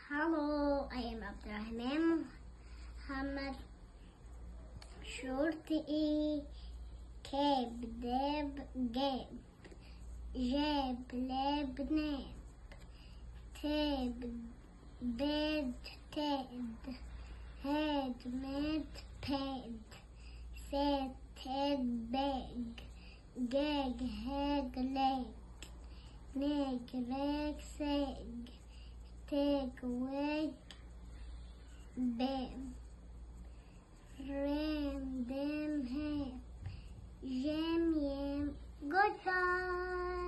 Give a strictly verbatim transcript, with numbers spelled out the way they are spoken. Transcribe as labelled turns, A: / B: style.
A: Hello, I am Abdurrahman Muhammad Shorty. كاب داب جاب جاب لاب ناب تاب باد تاد هاد ماد باد ساد تاد باج جاج هاج لاج ناج راج ساج تاج واج بام رام دام هام جام يام. Goodbye.